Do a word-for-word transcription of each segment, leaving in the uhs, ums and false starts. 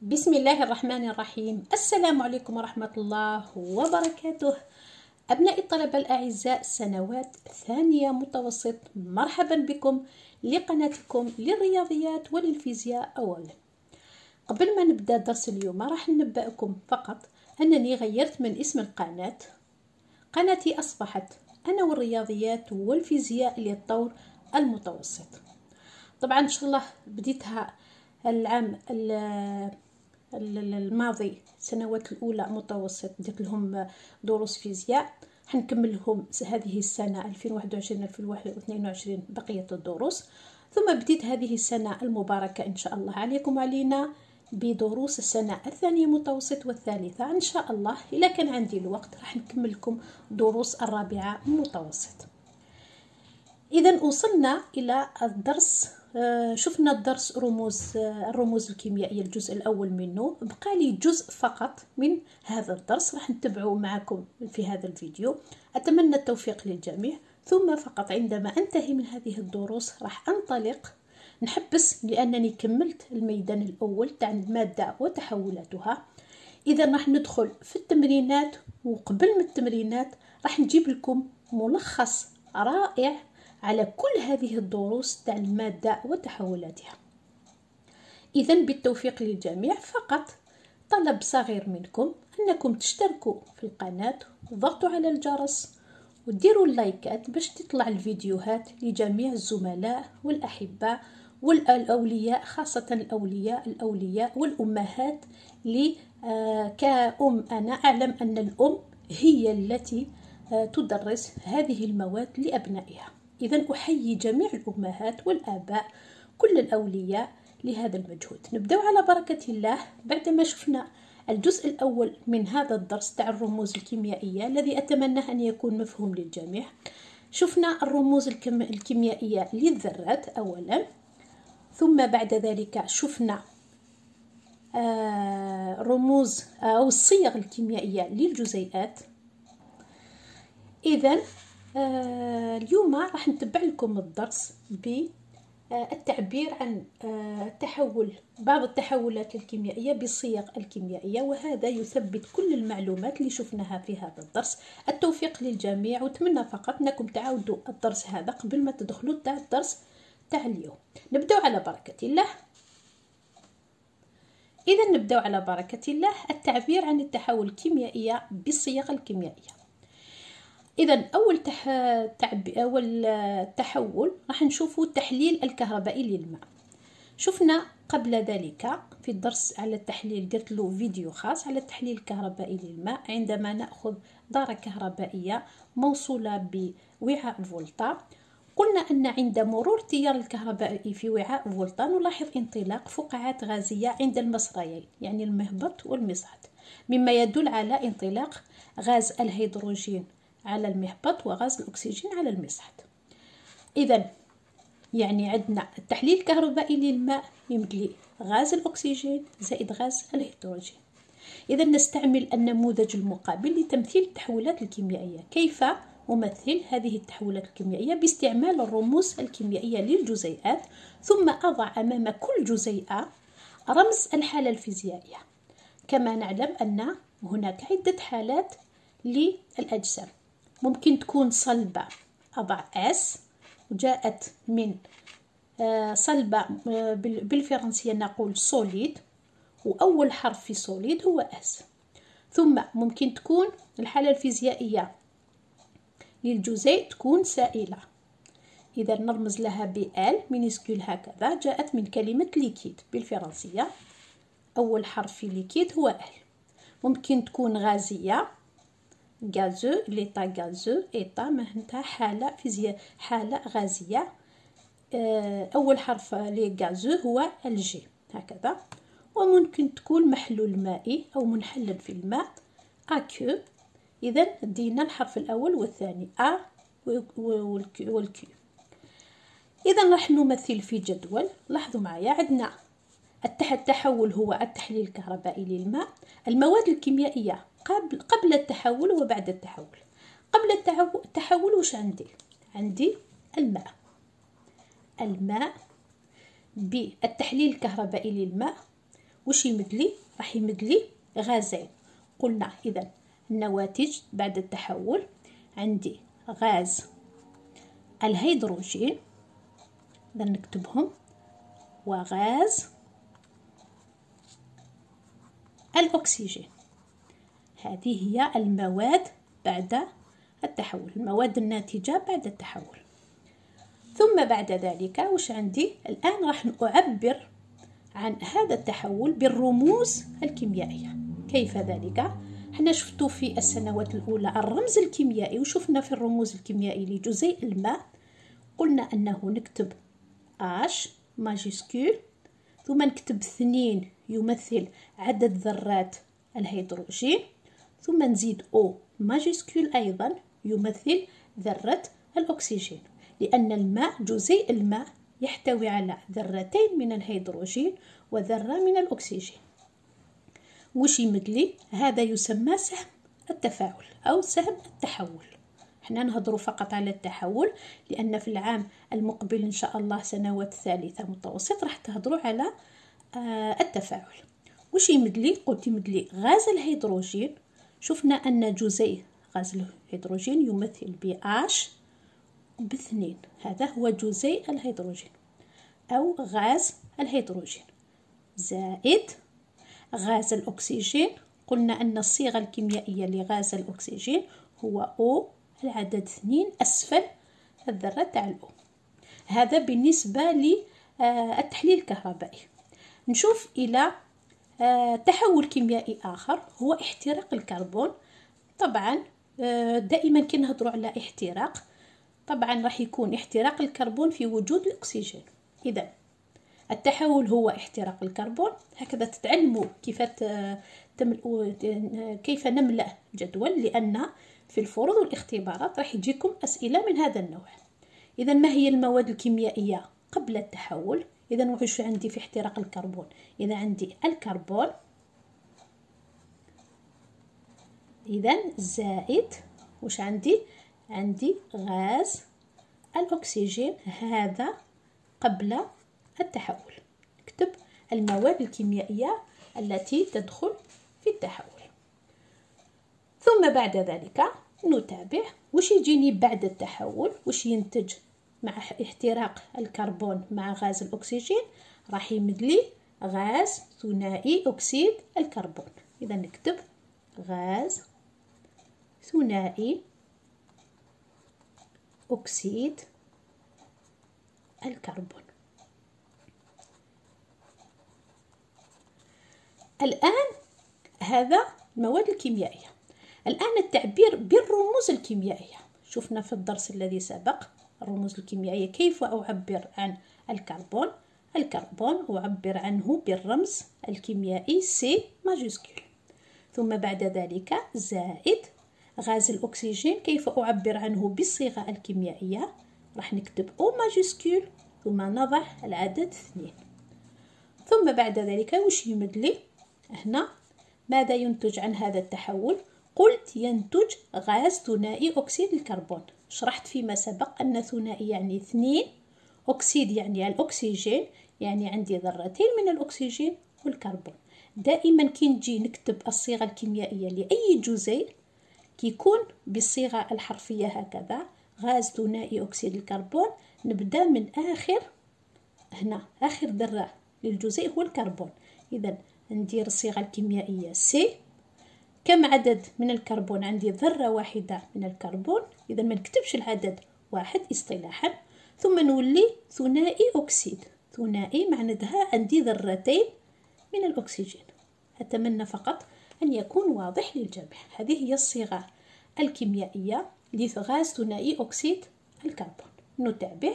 بسم الله الرحمن الرحيم. السلام عليكم ورحمة الله وبركاته. أبناء الطلبة الأعزاء سنوات ثانية متوسط، مرحبا بكم لقناتكم للرياضيات وللفيزياء. أولا قبل ما نبدأ درس اليوم راح ننبأكم فقط أنني غيرت من اسم القناة. قناتي أصبحت أنا والرياضيات والفيزياء للطور المتوسط. طبعا إن شاء الله بديتها العام الماضي، السنوات الأولى متوسط، درت لهم دروس فيزياء، حنكمل لهم هذه السنة ألفين وواحد وعشرين ألفين واثنين وعشرين بقية الدروس، ثم بديت هذه السنة المباركة إن شاء الله عليكم وعلينا بدروس السنة الثانية متوسط والثالثة إن شاء الله. إذا كان عندي الوقت راح نكمل لكم دروس الرابعة متوسط. إذا وصلنا إلى الدرس، شفنا الدرس رموز الرموز الكيميائية الجزء الأول منه، بقى لي جزء فقط من هذا الدرس راح نتبعه معكم في هذا الفيديو. أتمنى التوفيق للجميع، ثم فقط عندما أنتهي من هذه الدروس راح أنطلق نحبس لأنني كملت الميدان الأول تاع المادة وتحولاتها. إذا راح ندخل في التمرينات، وقبل من التمرينات راح نجيب لكم ملخص رائع على كل هذه الدروس تاع المادة وتحولاتها. إذا بالتوفيق للجميع، فقط طلب صغير منكم أنكم تشتركوا في القناة وضغطوا على الجرس وديروا اللايكات باش تطلع الفيديوهات لجميع الزملاء والأحباء والأولياء، خاصة الأولياء الأولياء والأمهات. لي آه كأم أنا أعلم أن الأم هي التي آه تدرس هذه المواد لأبنائها. إذا أحيي جميع الأمهات والآباء كل الأولياء لهذا المجهود. نبدأ على بركة الله. بعدما شفنا الجزء الأول من هذا الدرس تاع الرموز الكيميائية الذي أتمنى أن يكون مفهوم للجميع، شفنا الرموز الكيميائية للذرات أولا، ثم بعد ذلك شفنا آه رموز أو الصيغ الكيميائية للجزيئات. إذا آه اليوم راح نتبع لكم الدرس بالتعبير عن آه تحول بعض التحولات الكيميائية بالصيغ الكيميائية، وهذا يثبت كل المعلومات اللي شفناها في هذا الدرس. التوفيق للجميع، واتمنى فقط انكم تعودوا الدرس هذا قبل ما تدخلوا تاع الدرس تاع اليوم. نبدأ على بركة الله. إذا نبدأ على بركة الله التعبير عن التحول الكيميائية بالصيغ الكيميائية. إذا أول تح... تعب... أول تحول راح نشوفه التحليل الكهربائي للماء. شفنا قبل ذلك في الدرس على التحليل، درت له فيديو خاص على التحليل الكهربائي للماء. عندما نأخذ دارة كهربائية موصولة بوعاء فولتا، قلنا أن عند مرور التيار الكهربائي في وعاء فولتا نلاحظ انطلاق فقاعات غازية عند المصريين، يعني المهبط والمصعد، مما يدل على انطلاق غاز الهيدروجين على المهبط وغاز الأكسجين على المصعد. إذا يعني عندنا التحليل الكهربائي للماء يمثل غاز الأكسجين زائد غاز الهيدروجين. إذا نستعمل النموذج المقابل لتمثيل التحولات الكيميائية. كيف أمثل هذه التحولات الكيميائية؟ باستعمال الرموز الكيميائية للجزيئات، ثم أضع أمام كل جزيئة رمز الحالة الفيزيائية. كما نعلم أن هناك عدة حالات للأجسام، ممكن تكون صلبة أضع S، وجاءت من صلبة بالفرنسية نقول solid، وأول حرف في solid هو S. ثم ممكن تكون الحالة الفيزيائية للجزيء تكون سائلة، إذا نرمز لها ب L مينيسكول هكذا، جاءت من كلمة ليكيد بالفرنسية، أول حرف في ليكيد هو L. ممكن تكون غازية غازو، ليتا غازو، إيتا معناتها حالة فيزياء حالة غازية، أول حرف لغازو هو الجي هكذا. وممكن تكون محلول مائي أو منحل في الماء أكيو. إذا دينا الحرف الأول والثاني أ والكيو. إذا راح نمثل في جدول. لاحظوا معايا، عندنا التحول هو التحليل الكهربائي للماء. المواد الكيميائية قبل قبل التحول وبعد التحول. قبل التحول وش عندي؟ عندي الماء. الماء بالتحليل الكهربائي للماء وش يمدلي؟ راح يمدلي غازين. قلنا إذا النواتج بعد التحول، عندي غاز الهيدروجين، إذا نكتبهم، وغاز الأكسجين. هذه هي المواد بعد التحول، المواد الناتجة بعد التحول. ثم بعد ذلك وش عندي؟ الآن راح أعبر عن هذا التحول بالرموز الكيميائية. كيف ذلك؟ احنا شفتوا في السنوات الأولى الرمز الكيميائي، وشفنا في الرموز الكيميائي لجزيء الماء قلنا أنه نكتب H ماجيسكول، ثم نكتب اثنين يمثل عدد ذرات الهيدروجين، ثم نزيد O ماجيسكول أيضا يمثل ذرة الأكسجين، لأن الماء جزيء الماء يحتوي على ذرتين من الهيدروجين وذرة من الأكسجين. وش يمدلي؟ هذا يسمى سهم التفاعل أو سهم التحول. احنا نهضروا فقط على التحول، لأن في العام المقبل إن شاء الله سنوات ثالثة متوسط راح تهضروا على آه التفاعل. وش يمدلي؟ قلت يمدلي غاز الهيدروجين. شفنا أن جزيء غاز الهيدروجين يمثل ب H باثنين، هذا هو جزيء الهيدروجين أو غاز الهيدروجين، زائد غاز الأكسجين. قلنا أن الصيغة الكيميائية لغاز الأكسجين هو O العدد اثنين أسفل الذرة تاع الأو. هذا بالنسبة للتحليل الكهربائي. نشوف إلى تحول كيميائي آخر هو احتراق الكربون. طبعا دائما كي نهضروا على احتراق طبعا راح يكون احتراق الكربون في وجود الأكسجين. إذا التحول هو احتراق الكربون. هكذا تتعلموا كيف تملؤوا كيف نملأ جدول، لأن في الفروض والاختبارات راح يجيكم أسئلة من هذا النوع. إذا ما هي المواد الكيميائية قبل التحول؟ إذا وش عندي في احتراق الكربون؟ إذا عندي الكربون، إذا زائد وش عندي؟ عندي غاز الأكسجين، هذا قبل التحول. نكتب المواد الكيميائية التي تدخل في التحول. ثم بعد ذلك نتابع وش يجيني بعد التحول، وش ينتج مع احتراق الكربون مع غاز الأكسجين. راح يمدلي غاز ثنائي أكسيد الكربون. إذا نكتب غاز ثنائي أكسيد الكربون. الآن هذا المواد الكيميائية. الآن التعبير بالرموز الكيميائية. شفنا في الدرس الذي سبق الرموز الكيميائية كيف أعبر عن الكربون. الكربون أعبر عنه بالرمز الكيميائي سي ماجيسكول. ثم بعد ذلك زائد غاز الأكسجين، كيف أعبر عنه بالصيغة الكيميائية؟ راح نكتب أو ماجيسكول ثم نضع العدد اثنين. ثم بعد ذلك وش يمدلي؟ هنا ماذا ينتج عن هذا التحول؟ قلت ينتج غاز ثنائي أكسيد الكربون. شرحت فيما سبق أن ثنائي يعني اثنين، أكسيد يعني الأكسجين، يعني عندي ذرتين من الأكسجين والكربون. دائما كي نجي نكتب الصيغة الكيميائية لأي جزيء كيكون بالصيغة الحرفية هكذا، غاز ثنائي أكسيد الكربون، نبدأ من آخر، هنا آخر ذرة للجزيء هو الكربون. إذا ندير الصيغة الكيميائية سي، كم عدد من الكربون؟ عندي ذرة واحدة من الكربون، إذا ما نكتبش العدد واحد اصطلاحا. ثم نولي ثنائي أكسيد، ثنائي معناتها عندي ذرتين من الأكسجين. أتمنى فقط أن يكون واضح للجميع. هذه هي الصيغة الكيميائية لغاز ثنائي أكسيد الكربون. نتابع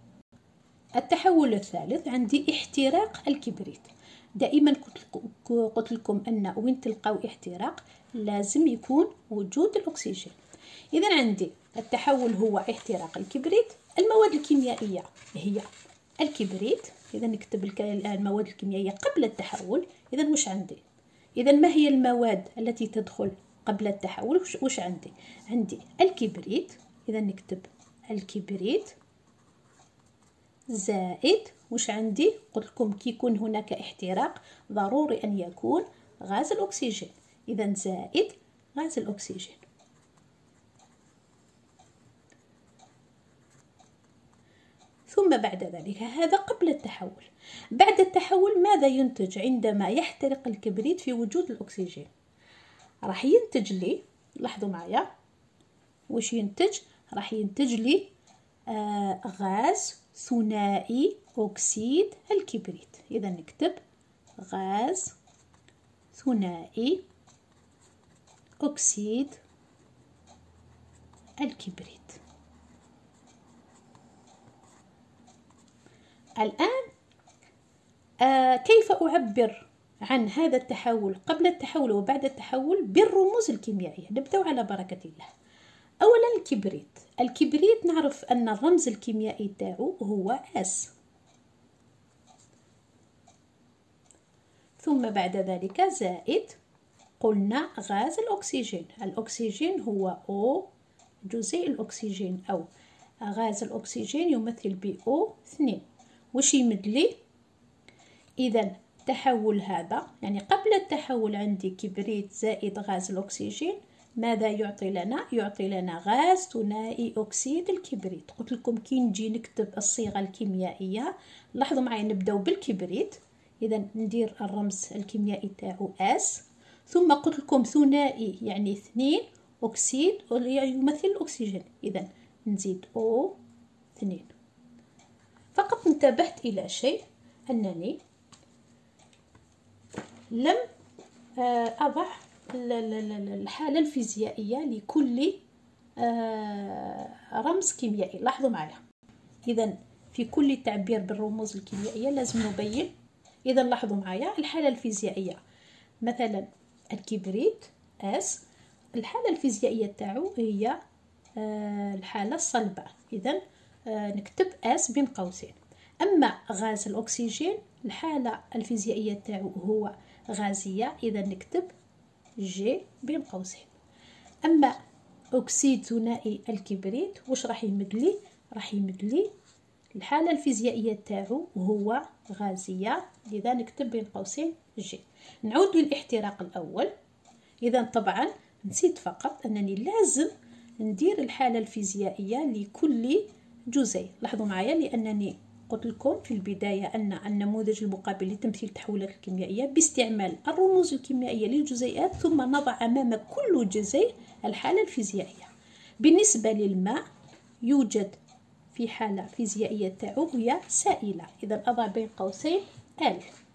التحول الثالث. عندي احتراق الكبريت. دائما قلت لكم أن وين تلقاو احتراق لازم يكون وجود الأكسجين. إذا عندي التحول هو احتراق الكبريت. المواد الكيميائية هي الكبريت. إذا نكتب المواد الكيميائية قبل التحول. إذا وش عندي؟ إذا ما هي المواد التي تدخل قبل التحول؟ وش عندي؟ عندي الكبريت. إذا نكتب الكبريت زائد واش عندي؟ قلت لكم كي يكون هناك احتراق ضروري أن يكون غاز الأكسجين، إذا زائد غاز الأكسجين. ثم بعد ذلك هذا قبل التحول. بعد التحول ماذا ينتج عندما يحترق الكبريت في وجود الأكسجين؟ راح ينتج لي، لاحظوا معايا واش ينتج، راح ينتج لي آه غاز ثنائي أكسيد الكبريت. إذا نكتب غاز ثنائي أكسيد الكبريت. الآن آه كيف أعبر عن هذا التحول قبل التحول وبعد التحول بالرموز الكيميائية؟ نبدأ على بركة الله. أولا الكبريت، الكبريت نعرف أن الرمز الكيميائي تاعو هو S. ثم بعد ذلك زائد قلنا غاز الأكسجين، الأكسجين هو O جزيء الأكسجين أو غاز الأكسجين يمثل ب أو اثنين. وش يمد لي؟ إذا تحول هذا يعني قبل التحول عندي كبريت زائد غاز الأكسجين، ماذا يعطي لنا؟ يعطي لنا غاز ثنائي أكسيد الكبريت. قلت لكم كي نجي نكتب الصيغة الكيميائية لاحظوا معي نبدأ بالكبريت، إذا ندير الرمز الكيميائي تاعو S. ثم قلت لكم ثنائي يعني اثنين أكسيد يمثل الأكسجين، إذا نزيد أو اثنين. فقط انتبهت إلى شيء، أنني لم أضع الحالة الفيزيائية لكل رمز كيميائي. لاحظوا معي، إذا في كل تعبير بالرموز الكيميائية لازم نبين. إذا لاحظوا معي الحالة الفيزيائية، مثلا الكبريت S الحالة الفيزيائية تاعو هي الحالة الصلبة، إذا نكتب S بين قوسين. أما غاز الأكسجين الحالة الفيزيائية تاعو هو غازية، إذا نكتب G بين قوسين. أما أكسيد ثنائي الكبريت واش راح يمد لي؟ راح يمد لي الحالة الفيزيائية تاعو هو غازية، لذا نكتب بين قوسين G. نعود للاحتراق الأول. إذا طبعا نسيت فقط أنني لازم ندير الحالة الفيزيائية لكل جزيء. لاحظوا معايا لأنني قلت لكم في البداية أن النموذج المقابل لتمثيل التحولات الكيميائية باستعمال الرموز الكيميائية للجزيئات، ثم نضع أمام كل جزيء الحالة الفيزيائية. بالنسبة للماء يوجد في حالة فيزيائية تاعو هي سائلة، إذا أضع بين قوسين L.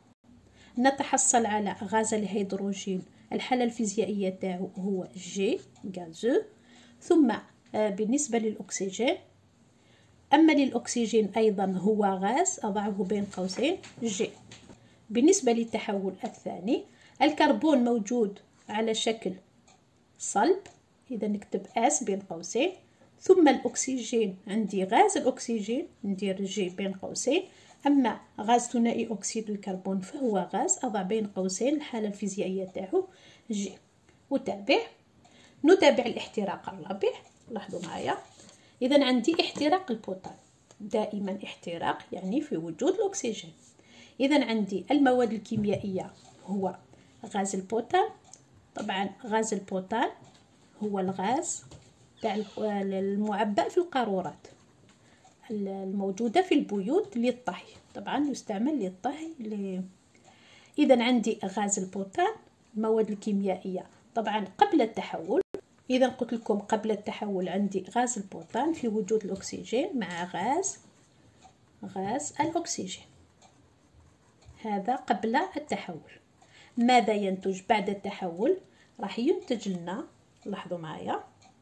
نتحصل على غاز الهيدروجين الحالة الفيزيائية تاعو هو G غازو. ثم بالنسبة للأكسجين، أما للأكسجين أيضا هو غاز أضعه بين قوسين G. بالنسبة للتحول الثاني الكربون موجود على شكل صلب، إذا نكتب S بين قوسين. ثم الأكسجين عندي غاز الأكسجين ندير G بين قوسين. أما غاز ثنائي أكسيد الكربون فهو غاز أضع بين قوسين الحالة الفيزيائية تاعو G. وتابع نتابع الاحتراق الرابع. لاحظوا معايا، إذا عندي احتراق البوتان، دائما احتراق يعني في وجود الأكسجين. إذا عندي المواد الكيميائية هو غاز البوتان. طبعا غاز البوتان هو الغاز تاع المعبأ في القارورات الموجودة في البيوت للطهي، طبعا يستعمل للطهي ل... إذا عندي غاز البوتان. المواد الكيميائية طبعا قبل التحول، إذا قلت لكم قبل التحول عندي غاز البوتان في وجود الأكسجين مع غاز غاز الأكسجين، هذا قبل التحول. ماذا ينتج بعد التحول؟ راح ينتج لنا، لاحظوا معايا،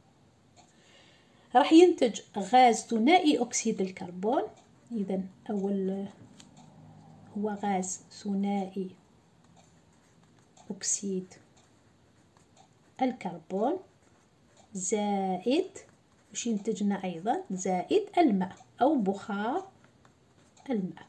راح ينتج غاز ثنائي أكسيد الكربون. إذا أول هو غاز ثنائي أكسيد الكربون زائد وش ينتجنا أيضا زائد الماء أو بخار الماء.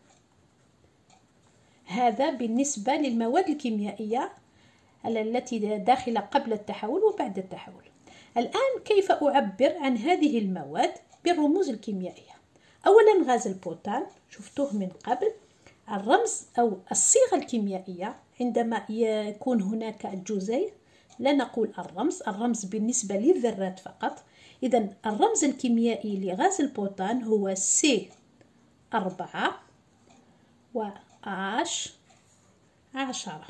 هذا بالنسبة للمواد الكيميائية التي داخلة قبل التحول وبعد التحول. الآن كيف أعبر عن هذه المواد بالرموز الكيميائية؟ أولا غاز البوتان شفتوه من قبل، الرمز أو الصيغة الكيميائية عندما يكون هناك جزيء لا نقول الرمز، الرمز بالنسبة للذرات فقط. إذن الرمز الكيميائي لغاز البوتان هو سي أربعة و H عشرة،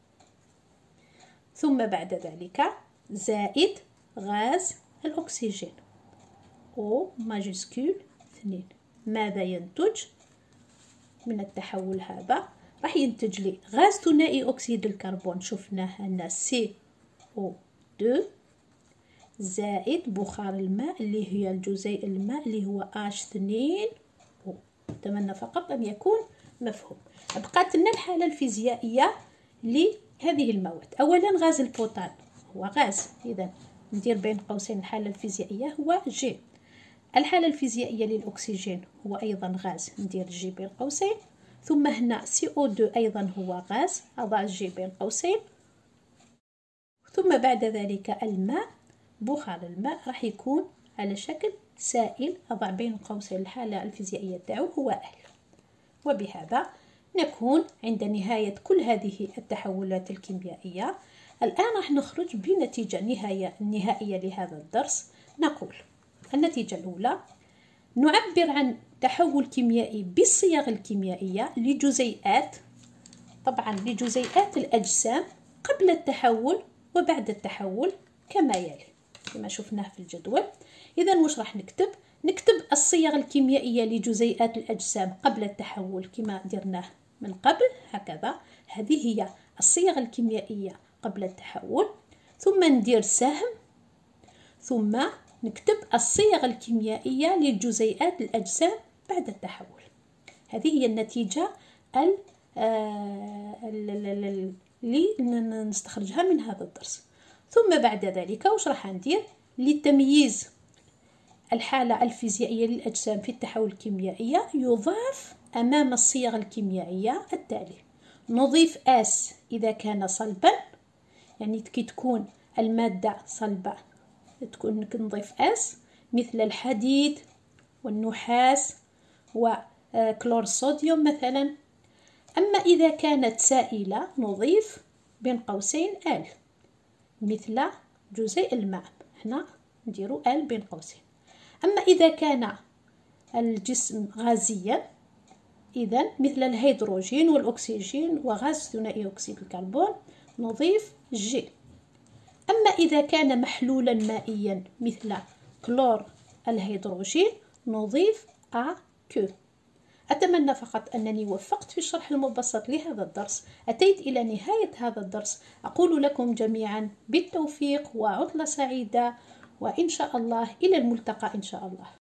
ثم بعد ذلك زائد غاز الأكسجين أو ماجسكول اثنين. ماذا ينتج من التحول هذا؟ راح ينتج لي غاز ثنائي أكسيد الكربون، شفناه أن سي أو اثنين زائد بخار الماء اللي هي الجزيء الماء اللي هو H اثنين أو. أتمنى فقط أن يكون مفهوم. بقات لنا الحالة الفيزيائية لهذه المواد. أولا غاز البوتان هو غاز، إذا ندير بين قوسين الحالة الفيزيائية هو جي. الحالة الفيزيائية للأكسجين هو أيضا غاز، ندير جي بين قوسين. ثم هنا سي أو اثنين أيضا هو غاز، أضع جي بين قوسين. ثم بعد ذلك الماء، بخار الماء راح يكون على شكل سائل، أضع بين قوسين الحالة الفيزيائية تاعو هو ال. وبهذا نكون عند نهاية كل هذه التحولات الكيميائية. الآن راح نخرج بنتيجة نهاية نهائية لهذا الدرس. نقول النتيجة الأولى: نعبر عن تحول كيميائي بالصيغ الكيميائية لجزيئات، طبعا لجزيئات الأجسام قبل التحول وبعد التحول كما يلي كما شفناه في الجدول. إذا واش راح نكتب؟ نكتب الصيغ الكيميائية لجزيئات الأجسام قبل التحول كما درناه من قبل هكذا. هذه هي الصيغ الكيميائية قبل التحول. ثم ندير سهم، ثم نكتب الصيغ الكيميائية للجزيئات الأجسام بعد التحول. هذه هي النتيجة اللي نستخرجها من هذا الدرس. ثم بعد ذلك واش راح ندير؟ لتمييز الحالة الفيزيائية للأجسام في التحول الكيميائية يضاف أمام الصيغ الكيميائية التالي. نضيف اس إذا كان صلبا، يعني كي تكون المادة صلبة تكون نضيف اس، مثل الحديد والنحاس وكلور الصوديوم مثلا. أما إذا كانت سائلة نضيف بين قوسين ال، مثل جزيء الماء، هنا نديرو ال بين قوسين. أما إذا كان الجسم غازيا، إذا مثل الهيدروجين والأكسجين وغاز ثنائي أكسيد الكربون نضيف جي. أما إذا كان محلولا مائيا مثل كلور الهيدروجين نضيف أ كو. أتمنى فقط أنني وفقت في الشرح المبسط لهذا الدرس. أتيت إلى نهاية هذا الدرس، أقول لكم جميعا بالتوفيق وعطلة سعيدة، وإن شاء الله إلى الملتقى إن شاء الله.